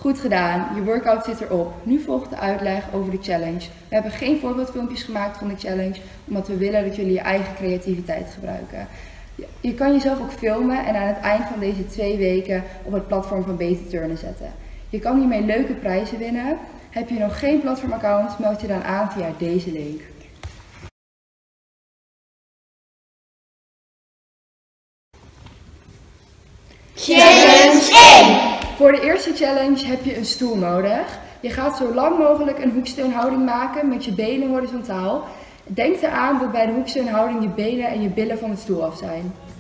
Goed gedaan, je workout zit erop. Nu volgt de uitleg over de challenge. We hebben geen voorbeeldfilmpjes gemaakt van de challenge, omdat we willen dat jullie je eigen creativiteit gebruiken. Je kan jezelf ook filmen en aan het eind van deze 2 weken op het platform van Beter Turnen zetten. Je kan hiermee leuke prijzen winnen. Heb je nog geen platformaccount, meld je dan aan via deze link. Challenge 1! Voor de eerste challenge heb je een stoel nodig. Je gaat zo lang mogelijk een hoeksteunhouding maken met je benen horizontaal. Denk eraan dat bij de hoeksteunhouding je benen en je billen van de stoel af zijn.